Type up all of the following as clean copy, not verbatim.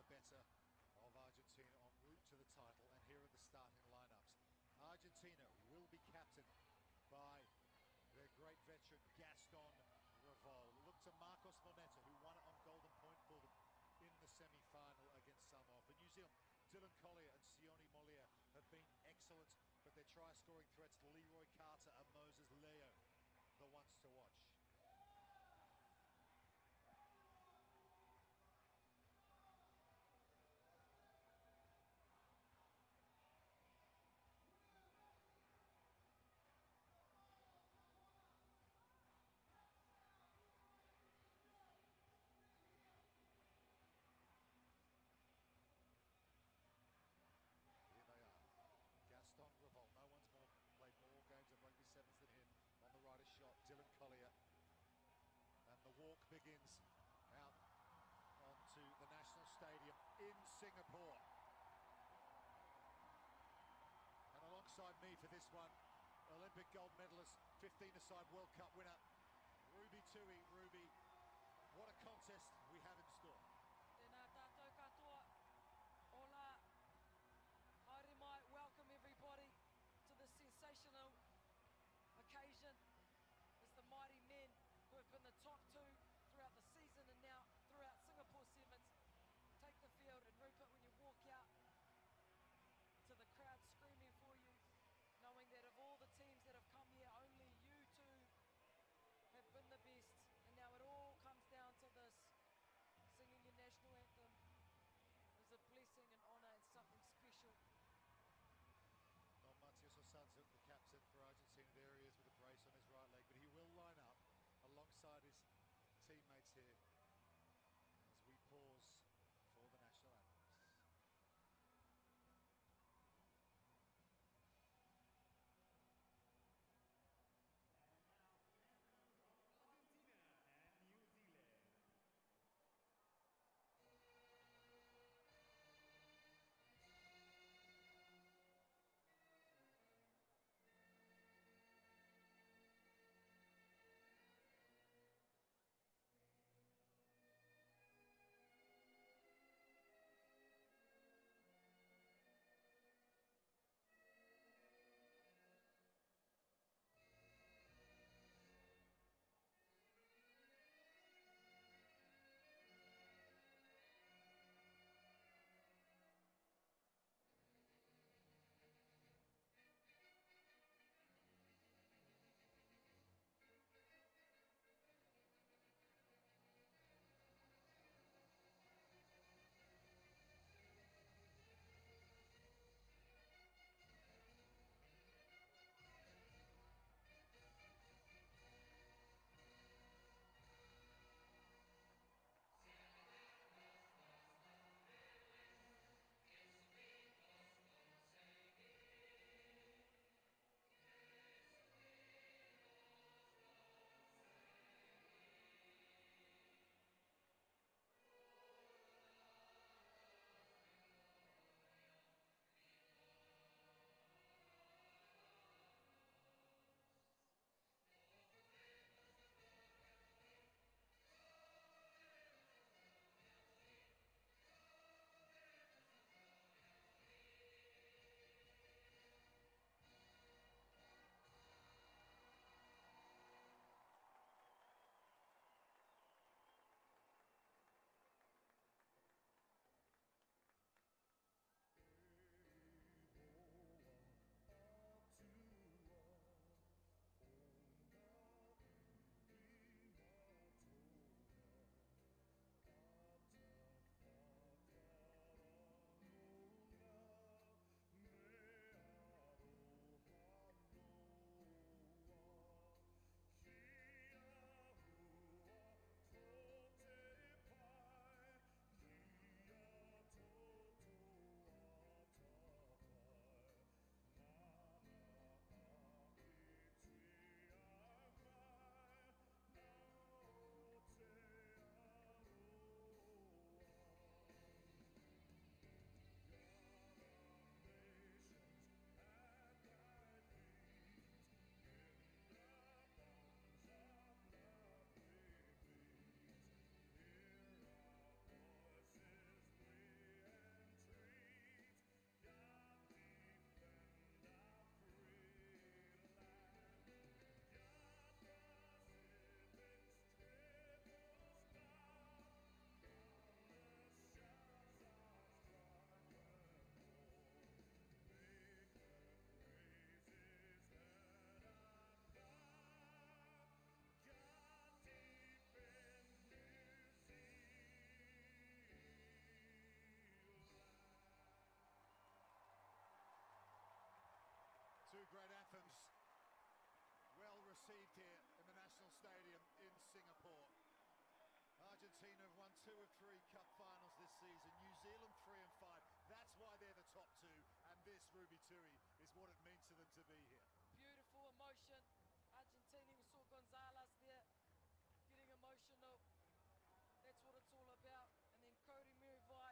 the better of Argentina en route to the title, and here are the starting lineups. Argentina will be captained by their great veteran Gaston Revol. Look to Marcos Moneta, who won it on golden point for them in the semi-final against Samoa. For New Zealand, Dylan Collier and Sione Moliere have been excellent, but their try-scoring threats, Leroy Carter and Moses Leo, the ones to watch. Gaston Revol, no one's played more games of rugby sevens than him. On the right is shot, Dylan Collier. And the walk begins out onto the National Stadium in Singapore. And alongside me for this one, Olympic gold medalist, 15-a-side World Cup winner, Ruby Tui. Ruby, what a contest we have in store. Haere welcome everybody to this sensational occasion as the mighty men who have been the top two throughout the season and now throughout Singapore Sevens take the field. And Rupert, when you walk out to the crowd screaming for you, knowing that of all the teams that have come here, only you two have been the best, and now it all comes down to this, singing your national anthem is a blessing and honour and something special. Not Matias Osadza, the captain for Argentina. There he is with a brace on his right leg, but he will line up alongside his teammates here as we pause for the national anthems. Argentina and New Zealand. anthems well received here in the National Stadium in Singapore. Argentina have won 2 of 3 cup finals this season. New Zealand 3 and 5. That's why they're the top 2, and this, Ruby Tui, is what it means to them to be here. Beautiful emotion. Argentina, we saw Gonzalez there getting emotional. That's what it's all about. And then Cody Murivai,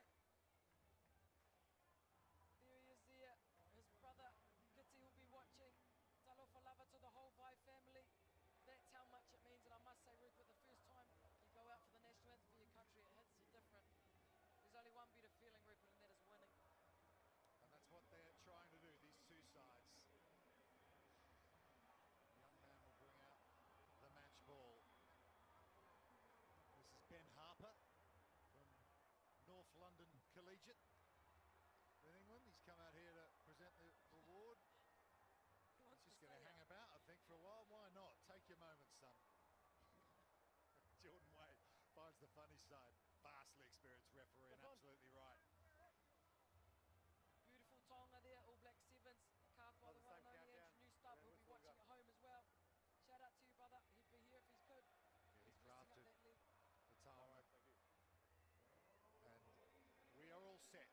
there he is there. His brother Kitty will be watching. Talofa lava to the whole Vai family. That's how much it means. And I must say, Rupert, the first time you go out for the national anthem for your country, it hits you different. There's only one better feeling, Rupert, and that is winning. And that's what they're trying to do, these two sides. The young man will bring out the match ball. This is Ben Harper from North London Collegiate in England. He's come out here to present the reward. He wants He's to just going to stay hang out. about, I think, for a while. Why not? Take your moment, son. Jordan Wade finds the funny side. Vastly experienced referee and absolutely right. Beautiful Tonga there, All Black Sevens, carved by the one and only Andrew Newstubb, who'll be watching at home as well. Shout out to you, brother. He'd be here if he's could. Yeah, he's He's resting drafted up that leg. the Tonga. And we are all set.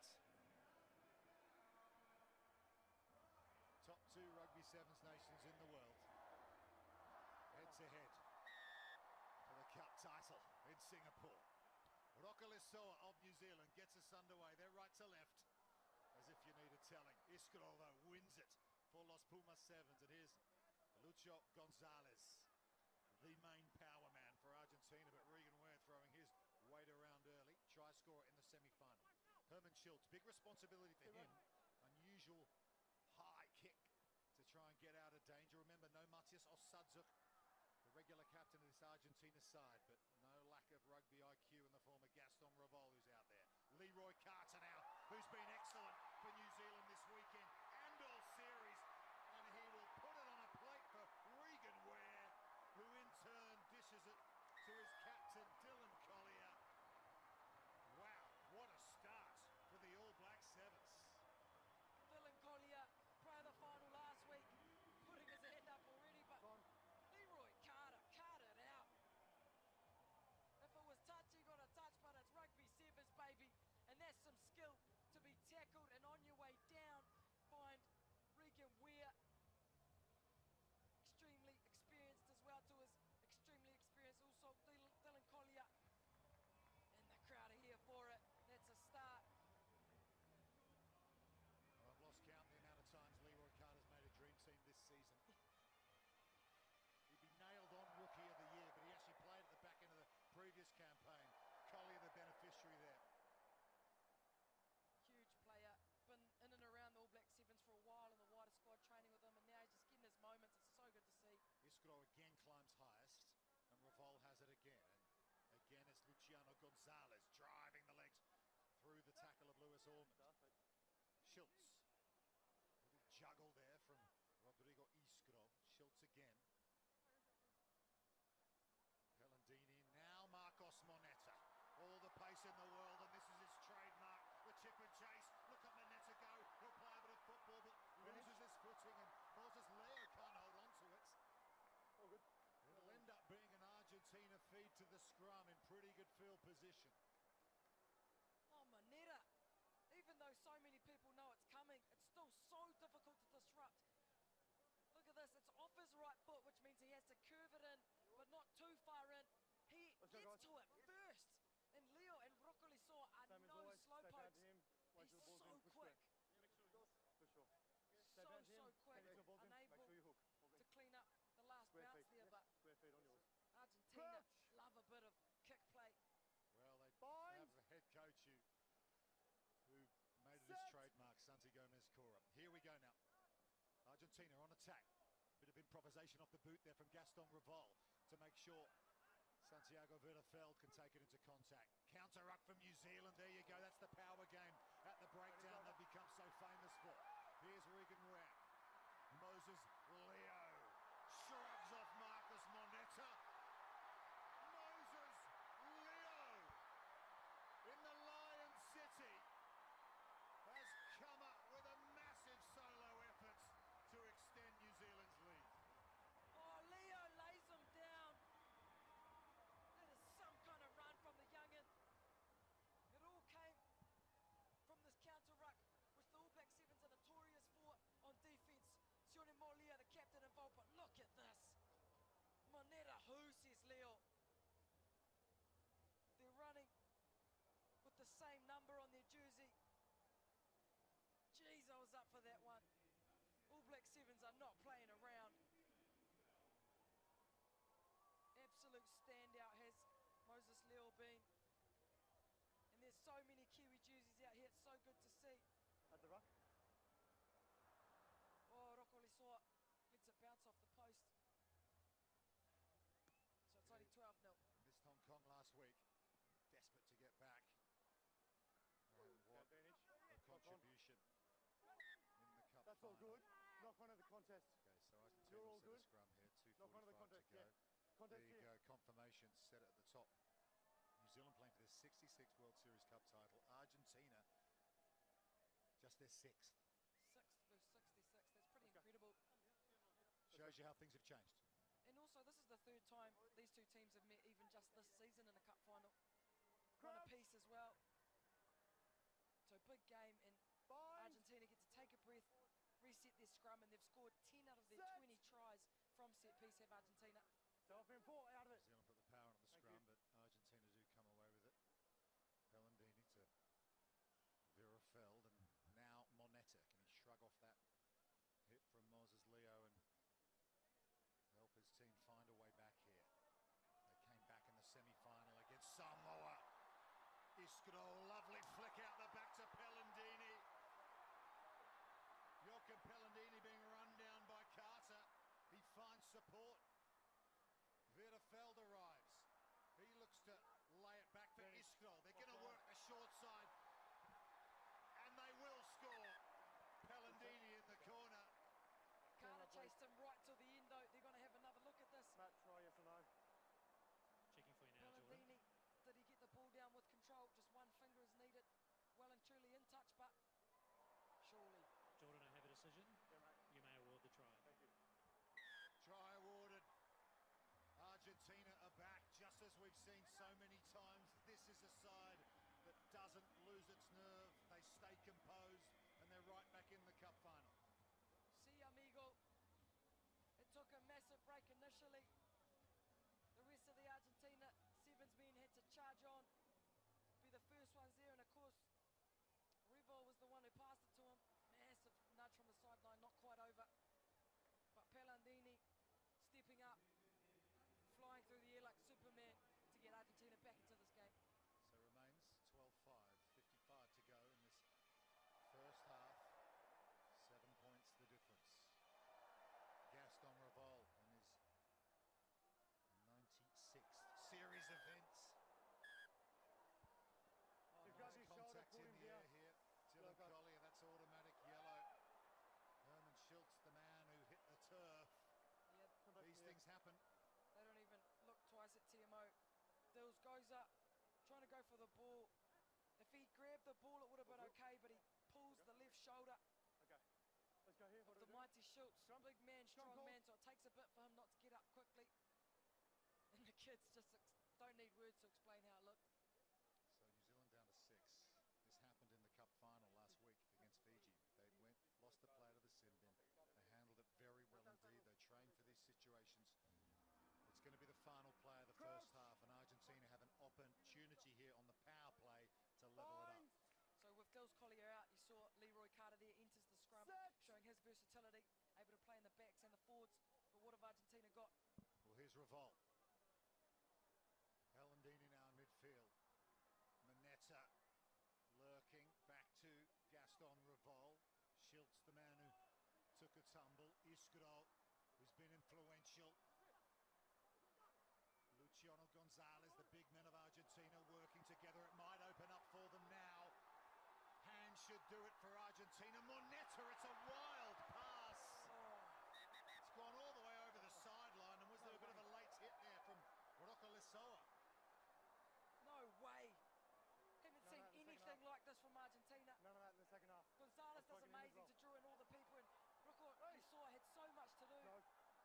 Top 2 Rugby Sevens nations in the world. Head to head for the cup title in Singapore. Rokalisoa of New Zealand gets us underway. They're right to left, as if you needed telling. Iskro, though, wins it for Los Pumas Sevens. And here's Lucho Gonzalez, the main power man for Argentina, but Regan Ware throwing his weight around early. Try scorer in the semi-final. Herman Schultz, big responsibility for him. Unusual high kick to try and get out of danger. Remember, no Matias Osadzuk, the regular captain of this Argentina side, but no lack of rugby IQ in the form of Gaston Revol, who's out there. Leroy Carter now, who's been excellent for New Zealand this weekend and all series, and he will put it on a plate for Regan Ware, who in turn dishes it to his captain Dylan Collier. Wow, what a start for the All Black Sevens. Dylan Collier, prior to the final last week, putting his hand up already, but Leroy Carter cut it out. If it was touch, he got a touch, but it's rugby sevens, baby. And that's some skill to be tackled and on your way down, find Regan Ware. Extremely experienced as well to his extremely experienced also Dylan Collier. And the crowd are here for it. That's a start. Well, I've lost count the amount of times Leroy Carter's made a dream team this season. He'd be nailed on Rookie of the Year, but he actually played at the back end of the previous campaign. Collier the beneficiary there. Huge player, been in and around the All Black Sevens for a while in the wider squad, training with them, and now he's just getting his moments. It's so good to see. Iskro again climbs highest, and Revol has it again. And again it's Luciano Gonzalez driving the legs through the tackle of Lewis Ormond. Schultz, little juggle there from Rodrigo Iskro. Schultz again. Pellandini, now Marcos Moneta. All the pace in the world, and this is his trademark. The chip and chase. Look at Moneta go. He'll play a bit of football, but loses his footing, and Moses Leo can't hold on to it. It'll end up being an Argentina feed to the scrum in pretty good field position. Oh, Moneta. Even though so many people know it's coming, it's still so difficult to disrupt. Look at this, it's off his right foot, which means he has to curve it in, but not too far in. He gets to it first. And Leo and Rokalisoa are no slowpokes. He's so quick. So quick, unable to clean up the last bounce there, but Argentina love a bit of kick play. Well, they have a head coach who made it his trademark, Santi Gomez Cora. Here we go now. Argentina on attack. Bit of improvisation off the boot there from Gaston Revol to make sure Santiago Villafeld can take it into contact. Counter ruck from New Zealand. There you go. That's the power game at the breakdown they've become so famous for. Here's Regan Ware. Moses Leo shrugs off Marcus Moneta. Moses Leo in the Lion City has come up with a massive solo effort to extend New Zealand's Who, says Leo? They're running with the same number on their jersey. Jeez, I was up for that one. All Black Sevens are not playing around. Absolute standout has Moses Leo been. And there's so many Kiwi jerseys out here, it's so good to see. At the ruck. Oh, Roko Lesoa lets it bounce off the post. So it's only 12-0. Missed Hong Kong last week. Desperate to get back. And what Advantage. a contribution in the cup That's all final. good. Knock one of the contest. Okay, so Argentina You're all set a good. scrum here. Knock one of the 2:45 to contest. go. Yeah. Contest There you here. go. Confirmation set at the top. New Zealand playing for their 66th World Series Cup title. Argentina just their 6th. 6th versus 66. That's pretty Okay. incredible. Shows you how things have changed. And also, this is the third time these two teams have met, even just this season in a cup final. One apiece as well. So big game, and Bind. Argentina get to take a breath, reset their scrum, and they've scored 10 out of their Set. 20 tries from set piece have Argentina. Self-in 4 out of New it. Zealand put the power on the Thank scrum, you. but Argentina do come away with it. Pellandini to Virafeld, and now Moneta. Can he shrug off that hit from Moses Leo and help his team find a way back here? They came back in the semi-final against Samoa. Iskro, lovely flick out the back to Pellandini. Joachim Pellandini being run down by Carter. He finds support. Virafeld arrives. He looks to lay it back for Iskro. They're going to work the short side. And they will score. Pellandini in the corner. Carter chased him right till the end, though. They're going to have another look at this. Matt, try yes or no. Checking for you now, Jordan. Pellandini, did he get the ball down with control? Just one finger is needed. Well and truly in touch, but surely. Jordan, I have a decision. Yeah, mate. You may award the try. Thank you. Try awarded. Argentina are back, just as we've seen so many times. This is a side that doesn't lose its nerve. They stay composed, and they're right back in the cup final. See, amigo, it took a massive break initially. The rest of the Argentina Sevens men had to charge on, be the first ones there, and of course, Revo was the one who passed it to him. Massive nudge from the sideline, not quite over. But Pellandini stepping up, flying through the air like Superman to get Argentina back into this game. So remains 12-5, 55 to go in this first half. 7 points the difference. Gaston Revol in his 96th series events. Oh, You've nice. got his shoulder, Contact pull in him the air down. here. Dylan Look up. Collier, that's automatic yellow. Herman Schultz, the man who hit the turf. Yeah, Come back These here. things happen. they don't even look twice at TMO. Dills goes up, trying to go for the ball. If he grabbed the ball, it would have been okay, but he pulls the left shoulder Okay. Let's go here. What of do the we do? mighty Schultz. Scrum. Big man, Scrum strong call. man, so it takes a bit for him not to get up quickly. And the kids just don't need words to explain how it looked. So New Zealand down to 6. This happened in the cup final last week against Fiji. They lost the play to the sin bin. They handled it very well indeed. They trained for these situations. It's going to be the final play of the first half, and Argentina have an opportunity here on the power play to level it up. Bind. So with Dills Collier out, you saw Leroy Carter there enters the scrum, Set. showing his versatility, able to play in the backs and the forwards. But what have Argentina got? Well, here's Revolt. Pellandini now in midfield. Moneta lurking back to Gaston Revol. Schultz, the man who took a tumble. Iskro, who's been influential. Luciano Gonzalez, the big men of Argentina, working together. It might open up for them now. Hands should do it for Argentina. Moneta, it's a wild pass. It's gone all the way over the sideline, and was there a bit of a late hit there from Roko Lesoa? No way. Haven't No, seen no, the second anything half. like this from Argentina. None of that in the second half. Gonzalez I've does spoken to him as amazing well. to draw in all the people, and Roko Hey. Lesoa had so much to do. No.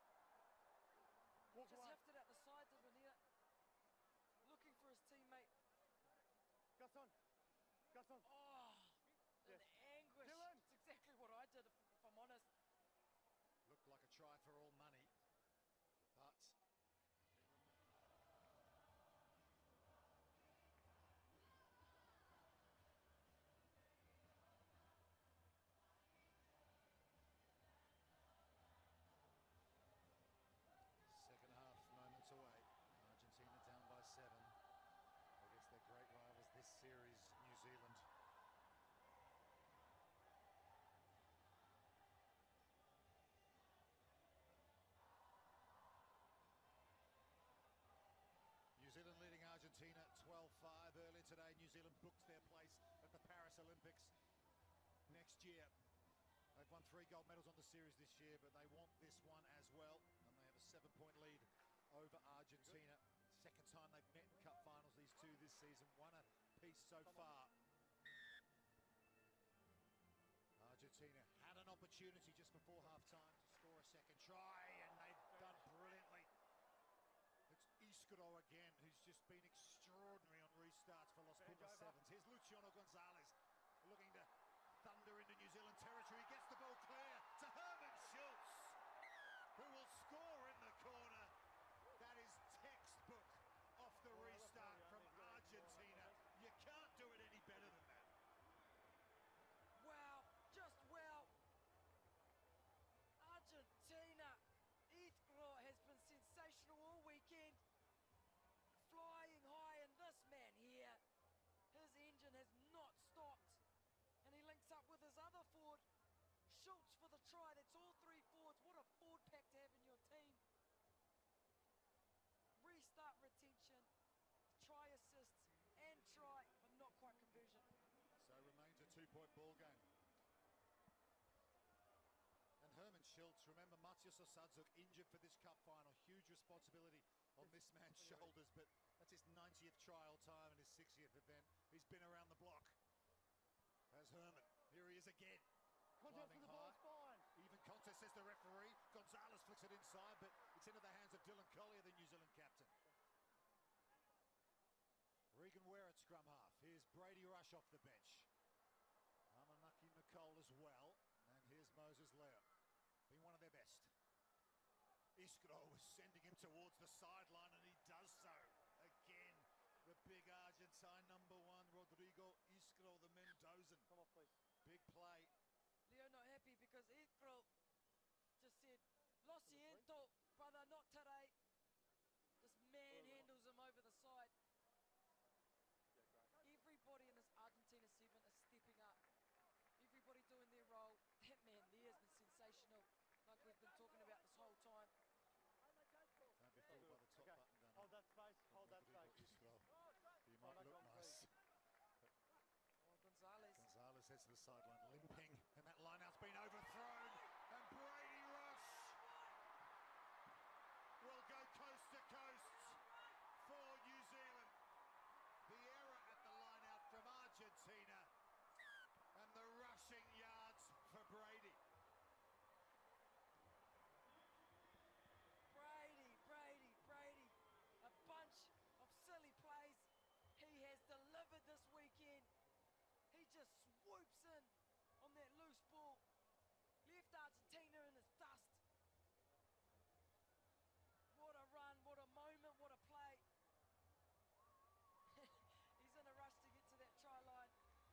He Walk just away. hefted at the side to Bonita, looking for his teammate. Gaston. Gaston. Oh, Yes. the anguish. Dylan. It's exactly what I did, if I'm honest. Looked like a try for all money, but it today. New Zealand books their place at the Paris Olympics next year. They've won 3 gold medals on the series this year, but they want this one as well. And they have a 7-point lead over Argentina. Second time they've met in cup finals, these two this season. One apiece so far. Argentina had an opportunity just before half-time to score a second try, and they've done brilliantly. It's Iscaro again, who's just been extraordinary on restarts for Los Pumas Sevens. Here's Luciano Gonzalez looking to thunder into New Zealand territory. He gets the ball clear to Herman Schultz, who will score in the corner. That is textbook off the restart from Argentina. You can't do it any better than that. Wow, just wow. Argentina, Iscaro has been sensational all weekend. Flying high, and this man here, his engine has not stopped. And he links up with his other forward, Schultz, for the try. That's all 3 forwards. What a forward pack to have in your team. Restart retention, try assists, and try, but not quite conversion. So remains a 2-point ball game. And Herman Schultz, remember Maciej Osadzuk injured for this cup final. Huge responsibility on this man's shoulders, but that's his 90th trial time and his 60th event. He's been around the block. As Herman, here he is again. Contest for the ball's fine. Even contest, says the referee. Gonzalez flicks it inside, but it's into the hands of Dylan Collier, the New Zealand captain. Regan Ware at scrum half. Here's Brady Rush off the bench. Amanaki Nicole as well. And here's Moses Leo. Been one of their best. Iscaro was sending him towards the sideline, and he does so. Again, the big Argentine number 1, Rodrigo Iscaro, the Mendozan. Come off, please. Big play. Leo not happy because Iscaro just said, "Lo siento, brother, not today." Just manhandles him over the side. Everybody in this Argentina 7 is stepping up. Everybody doing their role. That man there has been sensational, like we've been talking about this whole time. Don't be fooled by the top Okay. button, Hold that space. Hold that Rodrigo space. Iscaro. He Hold might that look on, nice. please. Oh, Gonzalez. Gonzalez heads to the sideline, limping, and that lineout's been overthrown. And Brady Rush will go coast to coast for New Zealand. The error at the lineout from Argentina, and the rushing yards for Brady. Brady. A bunch of silly plays he has delivered this weekend. He just swoops in on that loose ball. Left Argentina in his dust. What a run, what a moment, what a play. He's in a rush to get to that try line.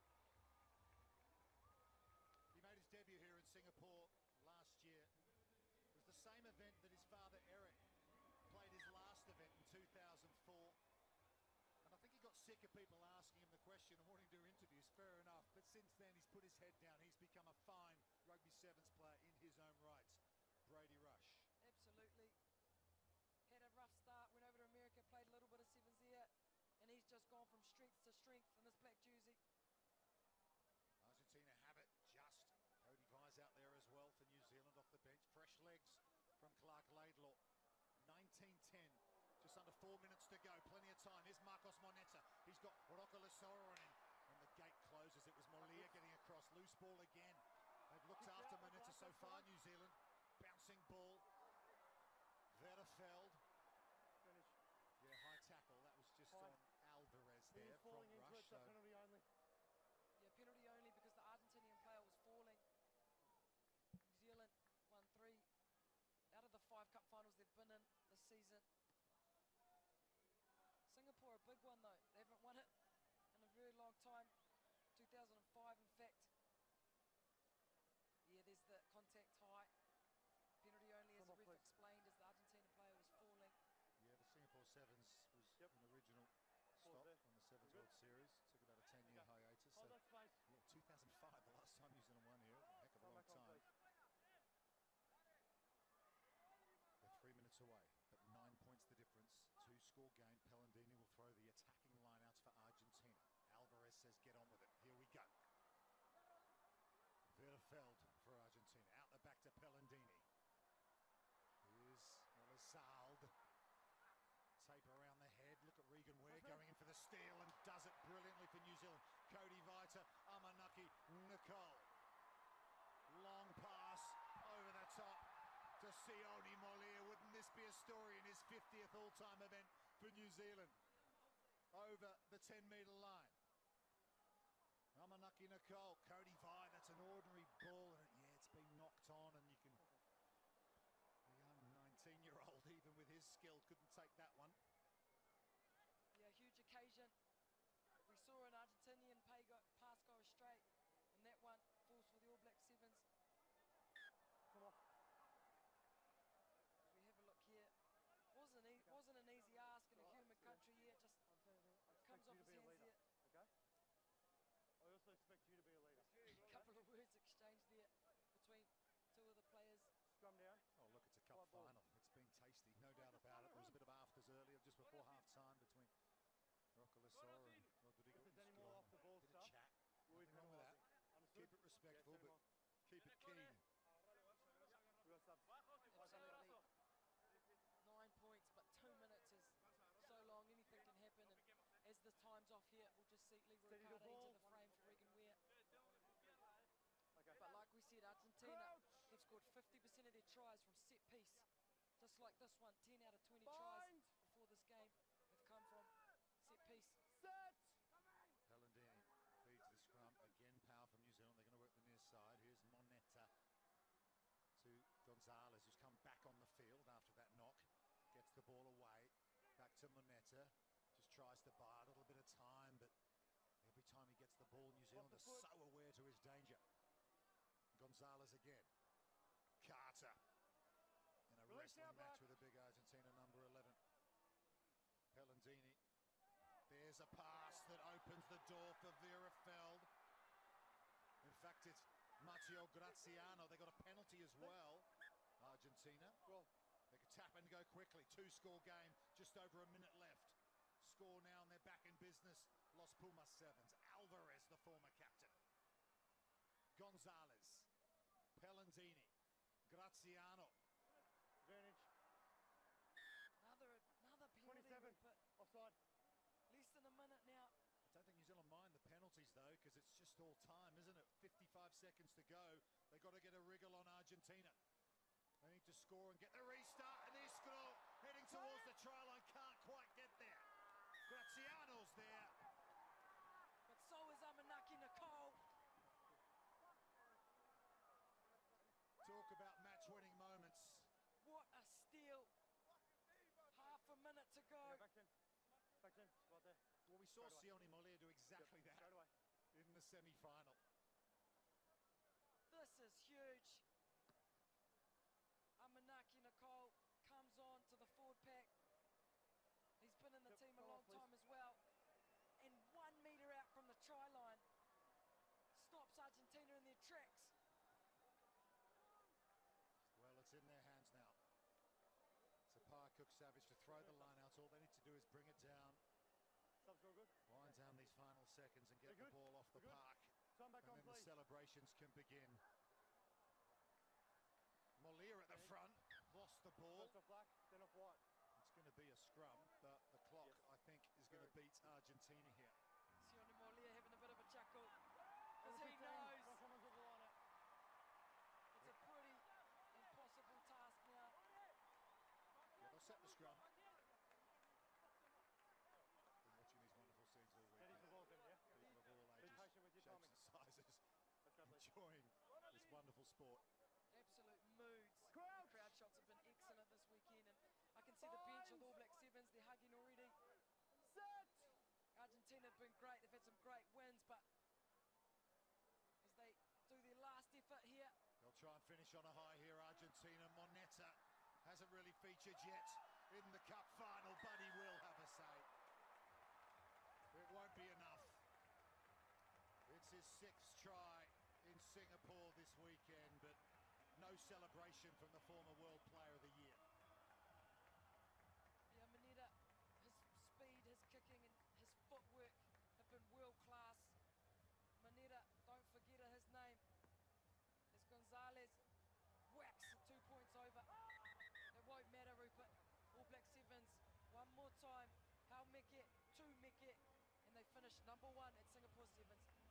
He made his debut here in Singapore last year. It was the same event that his father Eric played his last event in 2004. And I think he got sick of people asking him the question and wanting to do interviews, fair enough. But since then, he's put his head down. He's become a fine rugby sevens player in his own rights. Brady Rush. Absolutely. Had a rough start, went over to America, played a little bit of sevens there, and he's just gone from strength to strength in this black jersey. Argentina have it just. Cody Vise out there as well for New Zealand off the bench. Fresh legs from Clark Laidlaw. 19-10. Just under 4 minutes to go. Plenty of time. Here's Marcos Moneta. He's got Rocco Lesoro on him. And the gate closes. It was Molia getting across. Loose ball again. They've looked after Moneta so far, New Zealand. Bouncing ball. Verfeld. Finish. Yeah, high tackle. That was just Fine. on Alvarez He's there from falling into Rush. it, so penalty only. Yeah, penalty only because the Argentinian player was falling. New Zealand won 3 out of the 5 cup finals they've been in this season. Singapore, a big one though. They haven't won it in a very long time. 2005, in fact. Yeah, there's the contact high. Penalty only, as the ref explained, as the Argentina player was falling. Yeah, the Singapore Sevens was Yep. an original Pause stop there. on the Sevens Good. World Series. Took about a 10-year Okay. hiatus. So, Hold that space. yeah, 2005, the last time New Zealand won here. It was a heck of a Come long back on, time. please. They're 3 minutes away, but 9 points the difference. 2-score game. Pellandini will throw the attacking lineouts for Argentina. get on with it. Here we go. Verfeld for Argentina. Out the back to Pellandini. Here's Elizalde. Tape around the head. Look at Regan Ware going in for the steal and does it brilliantly for New Zealand. Cody Vita, Amanaki, Nicole. Long pass over the top to Sione Molia. Wouldn't this be a story in his 50th all-time event for New Zealand? Over the 10-metre line. Amanaki Nicole, Cody Vita, that's an ordinary ball. And yeah, it's been knocked on and you can... The young 19-year-old, even with his skill, couldn't take that one. Yeah, huge occasion. We saw an Argentinian pass go straight, and that one falls for the All Black Sevens. Come off. We have a look here. Wasn't an easy ask in a humid country yet. Just comes off his hands here. Okay? I also expect you to be a leader. A couple of words exchanged there between two of the players. Scrum down. Oh, look, it's a cup final. It's been tasty, no doubt about it. There was a bit of afters earlier, just before half-time, between Roccalissor and Rodrigo. If there's any more off the ball Bit stuff, of chat. we'll Nothing wrong with that. Understood? Keep it respectful, Yeah, but keep it keen. We got subs. Absolutely. 9 points, but 2 minutes is so long. Anything can happen. And as the time's off here, we'll just see Leroy Steady the Carter ball. into the frame for Regan Ware. Okay. But like we said, Argentina, they've scored 50% of their tries from set piece. Just like this one, 10 out of 20 tries before this game have come from set piece. Set! Pellandini feeds the scrum. Again, power from New Zealand. They're going to work the near side. Here's Moneta to Gonzalez, who's come back on the field after that knock. Gets the ball away. Back to Moneta. Just tries to buy a little bit of time, but every time he gets the ball, New Zealand is so aware to his danger. Gonzalez again. Carter in a wrestling match with a big Argentina number 11. Pellandini. There's a pass that opens the door for Verfeld. In fact, it's Matteo Graziano. They got a penalty as well. Argentina. Well, they could tap and go quickly. 2-score game, just over a minute left. Score now and they're back in business. Los Pumas Sevens. Alvarez, the former captain. Gonzalez. Pellandini. Graziano. advantage. Another penalty, 27. but Offside. less than a minute now. I don't think New Zealand mind the penalties, though, because it's just all time, isn't it? 55 seconds to go. They've got to get a wriggle on Argentina. They need to score and get the restart. And Isco heading towards the try line. Can't quite get there. Graziano's there. But so is Amanaki Nicole. Talk about match-winning moments. What a steal. Half a minute to go. Yeah, back 10. Back 10. Right there. Well, we saw Straight away. Sione Molia do exactly that Straight away. in the semi-final. This is huge. Amanaki Nicole comes on to the forward pack. He's been in the team a Come on, long please. time as well. And 1 metre out from the try line stops Argentina in their tracks. Well, it's in their hands now. Sapar Cook-Savage to throw the line out. All they need to do is bring it down, Subs all good? wind down these final seconds and get We're the good. ball off the We're good. park. Time back And on, then the please. celebrations can begin. Molia at the front, lost the ball. First off black, then off white. It's going to be a scrum, but the clock, Yes. I think, is going to beat Argentina here. Sione Molia having a bit of a chuckle. On As the he 15, knows no comments of the line out. it's a pretty impossible task now. Yeah, they'll set the scrum. Been watching these wonderful scenes all Heading weekend. to the ball then, yeah? People of all Be ages, patient with your shapes timing. and sizes, Let's go, please. enjoying this wonderful sport. Absolute moods. Crouch. The crowd shots have been excellent this weekend, and I can see the bench of the All Black Sevens. They're hugging already. Set! Argentina have been great. They've had some great wins, but as they do their last effort here, They'll try and finish on a high here, Argentina. Moneta hasn't really featured yet in the cup final, but he will have a say. It won't be enough. It's his 6th try in Singapore this weekend, but no celebration from the former World Player of the Year. yeah, Moneta, his speed, his kicking, and his footwork have been world class. Meke, and they finished number 1 at Singapore Sevens.